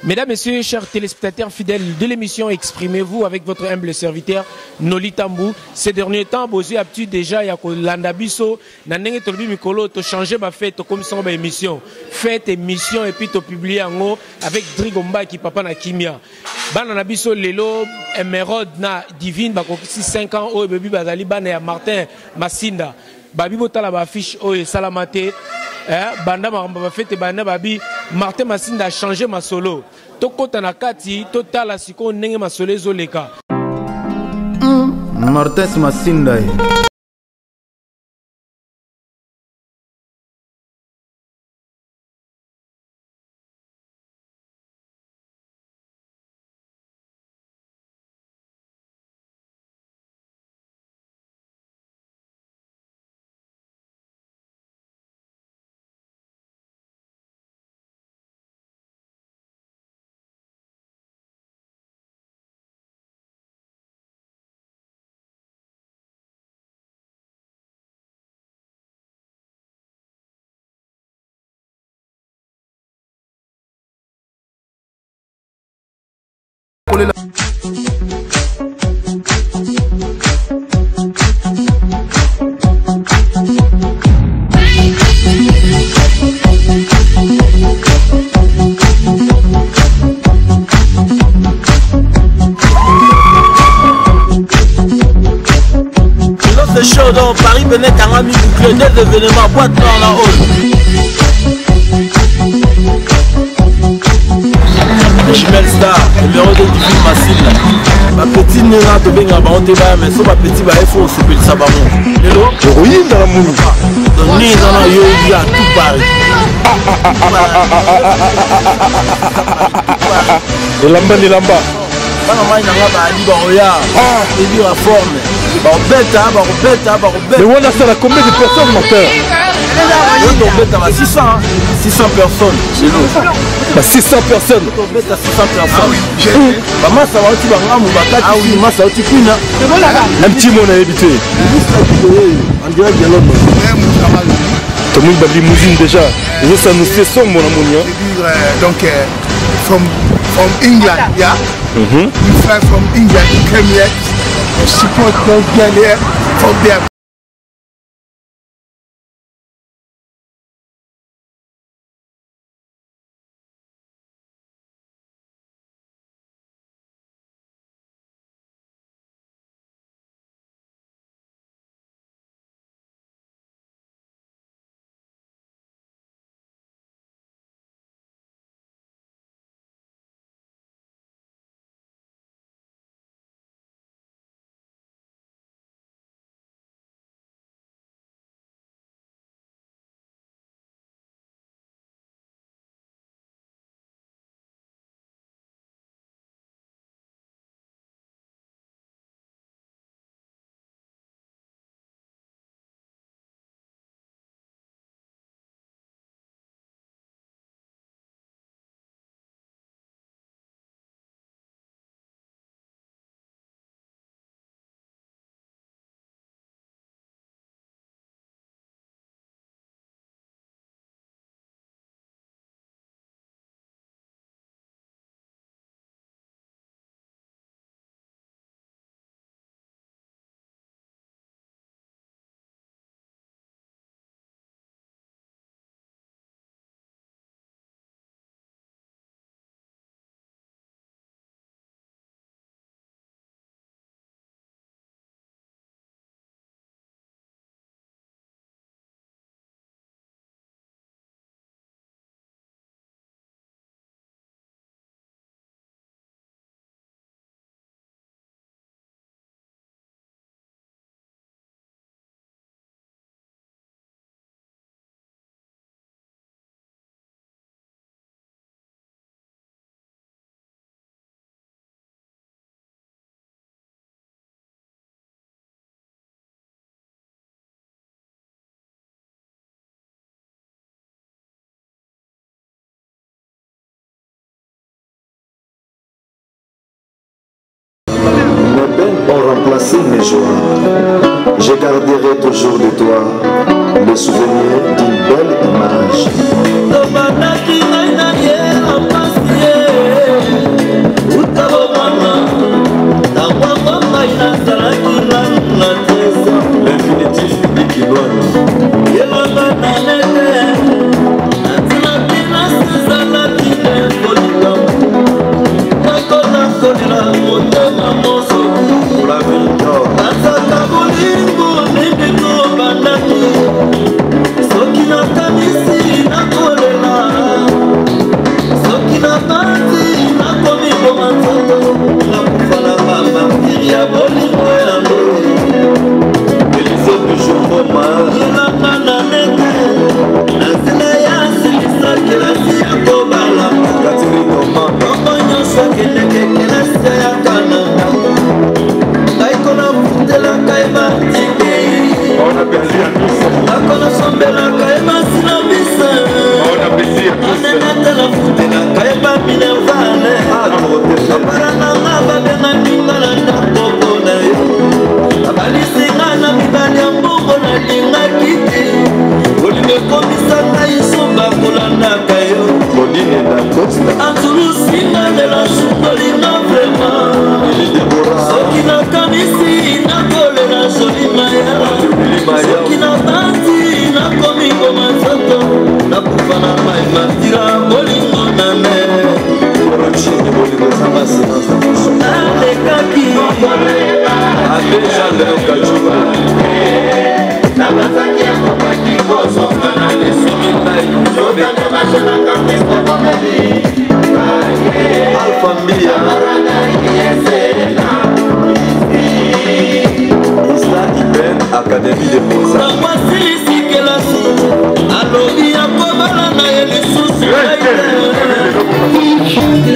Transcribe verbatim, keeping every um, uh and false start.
Mesdames, Messieurs, chers téléspectateurs fidèles de l'émission, exprimez-vous avec votre humble serviteur Noli Tambou. Ces derniers temps, Bozu a pu déjà y a l'andabiso, n'anenge tolbi mikolo, to changer ma fête comme ça ma émission, fête émission et puis to publier en haut avec Drigomba qui papa na kimia. Ban anabiso lelo émeraude na divine bakokisi cinq ans au bébé bazali ban ya Martin Massinda. Babi botala ba affiche o salamate. Eh, banda ma fête banda babi Martin Massinda a changé ma solo. Toko tanakati totala siko nenge ma solo zoleka. Martin Massinda. C'est chaud donc Paris venait à mis boucler des événements boîte dans la hall. Chimel Star, numéro deux du film Massine. Ma petite nera de benga ba on te ba mais so ma petit ba il faut se pile ça ba mon. Hello. Héroïne dans la moule. Donc ni dans la yo il y a tout Paris. Et lamba ni lamba. Bana mai na nga ba ali ba oya. Et dire la forme. Ba beta ba beta ba beta. Mais on a ça la combien de personnes Martin? On beta ba six cents six cents personnes chez nous. Bah six cents personnes. On beta six cents personnes. Ah oui. Ba massa ba ti ba ngamu ba kati. Ah oui, massa ti kwina. Un petit monde à éviter. On dirait que l'homme. Tout le monde a limousine déjà. Et ça nous fait son mon amour. Donc from from England, yeah. Mm-hmm. We fly from England, we came here to support those girls here from there. Remplacer mes joies, je garderai toujours de toi le souvenir d'une belle image. Abbé Jean de Kajou. Alpha Mia Isla Iben Académie de Moses.